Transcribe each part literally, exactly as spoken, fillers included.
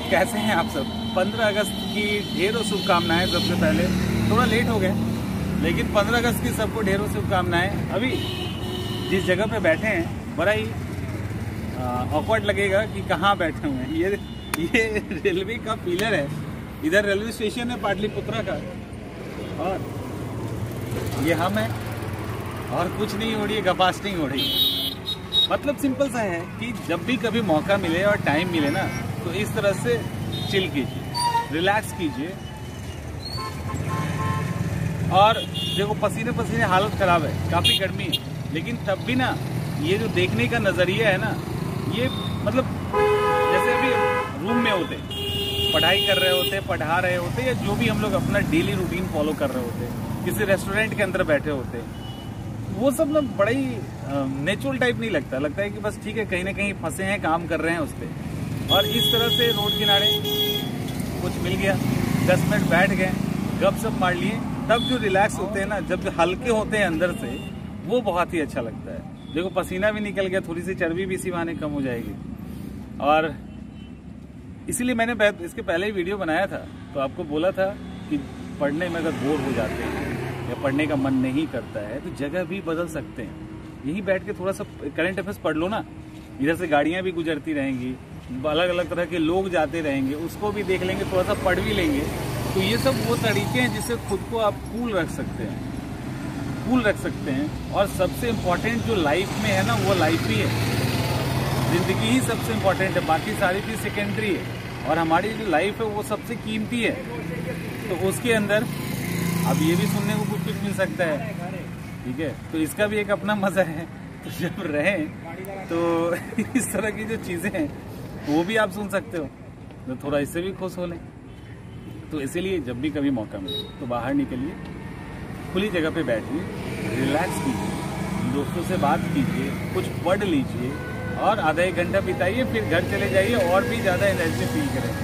कैसे हैं आप सब? पंद्रह अगस्त की ढेरों शुभकामनाएं। सबसे पहले थोड़ा लेट हो गए, लेकिन पंद्रह अगस्त की सबको ढेरों शुभकामनाएं। अभी जिस जगह पे बैठे हैं बड़ा ही ऑकवर्ड लगेगा कि कहाँ बैठे हुए हैं। ये ये रेलवे का पिलर है, इधर रेलवे स्टेशन है पाटलिपुत्रा का, और ये हम हैं और कुछ नहीं हो रही है, गपास्टिंग हो रही है। मतलब सिंपल सा है कि जब भी कभी मौका मिले और टाइम मिले ना, तो इस तरह से चिल कीजिए, रिलैक्स कीजिए। और देखो पसीने पसीने हालत खराब है, काफ़ी गर्मी है, लेकिन तब भी ना ये जो देखने का नज़रिया है ना, ये मतलब जैसे अभी रूम में होते, पढ़ाई कर रहे होते, पढ़ा रहे होते, या जो भी हम लोग अपना डेली रूटीन फॉलो कर रहे होते, किसी रेस्टोरेंट के अंदर बैठे होते, वो सब ना बड़ा ही नेचुरल टाइप नहीं लगता। लगता है कि बस ठीक है, कहीं ना कहीं फंसे हैं, काम कर रहे हैं उस पर। और इस तरह से रोड किनारे कुछ मिल गया, दस मिनट बैठ गए, गपशप मार लिए, तब जो रिलैक्स होते हैं ना, जब हल्के होते हैं अंदर से, वो बहुत ही अच्छा लगता है। देखो पसीना भी निकल गया, थोड़ी सी चर्बी भी इसी बहाने कम हो जाएगी। और इसीलिए मैंने इसके पहले ही वीडियो बनाया था, तो आपको बोला था कि पढ़ने में अगर बोर हो जाते हैं या पढ़ने का मन नहीं करता है तो जगह भी बदल सकते हैं। यहीं बैठ के थोड़ा सा करंट अफेयर्स पढ़ लो ना, इधर से गाड़ियाँ भी गुजरती रहेंगी, अलग अलग तरह के लोग जाते रहेंगे, उसको भी देख लेंगे, थोड़ा सा पढ़ भी लेंगे। तो ये सब वो तरीके हैं जिससे खुद को आप कूल रख सकते हैं, कूल रख सकते हैं। और सबसे इम्पोर्टेंट जो लाइफ में है ना, वो लाइफ ही है, जिंदगी ही सबसे इम्पोर्टेंट है, बाकी सारी चीज़ सेकेंडरी है। और हमारी जो लाइफ है वो सबसे कीमती है। तो उसके अंदर अब ये भी सुनने को कुछ कुछ मिल सकता है, ठीक है, तो इसका भी एक अपना मज़ा है। तो जब रहें तो इस तरह की जो चीज़ें हैं वो भी आप सुन सकते हो, तो थोड़ा इससे भी खुश हो लें। तो इसीलिए जब भी कभी मौका मिले तो बाहर निकलिए, खुली जगह पे बैठिए, रिलैक्स कीजिए, दोस्तों से बात कीजिए, कुछ पढ़ लीजिए और आधा एक घंटा बिताइए, फिर घर चले जाइए और भी ज़्यादा एनर्जी फील करेंगे।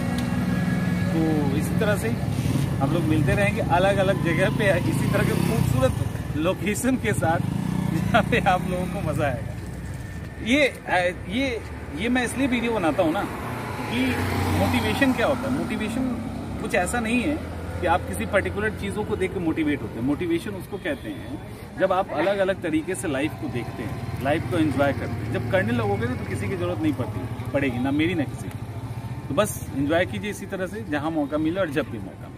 तो इसी तरह से हम लोग मिलते रहेंगे अलग अलग जगह पे, इसी तरह के खूबसूरत लोकेशन के साथ, जहाँ पे आप लोगों को मज़ा आएगा। ये ये ये मैं इसलिए वीडियो बनाता हूँ ना कि मोटिवेशन क्या होता है। मोटिवेशन कुछ ऐसा नहीं है कि आप किसी पर्टिकुलर चीज़ों को देख के मोटिवेट होते हैं। मोटिवेशन उसको कहते हैं जब आप अलग अलग तरीके से लाइफ को देखते हैं, लाइफ को एंजॉय करते हैं। जब करने लगोगे तो किसी की ज़रूरत नहीं पड़ती पड़ेगी, ना मेरी ना किसी की। तो बस एंजॉय कीजिए इसी तरह से, जहाँ मौका मिले और जब भी मौका